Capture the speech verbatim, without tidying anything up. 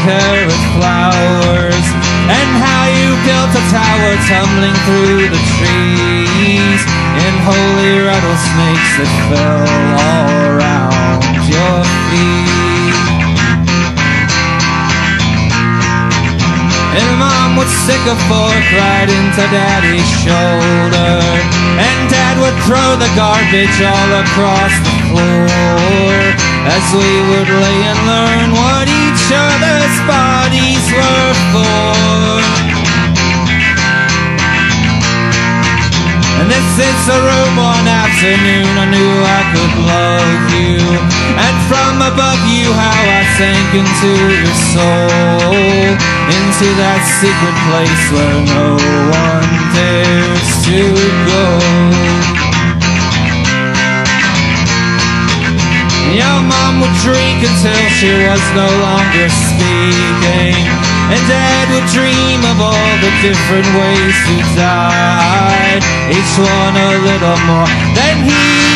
carrot flowers, and how you built a tower tumbling through the trees, in holy rattlesnakes that fell all around your feet. And Mom would stick a fork right into Daddy's shoulder, and Dad would throw the garbage all across the floor, as we would lay and learn what each other's bodies were for. And this is the room one afternoon I knew I could love you, and from above you how I sank into your soul, into that secret place where no one dares to go. Your Mom would drink until she was no longer speaking, and Dad would dream of all the different ways to die, each one a little more than he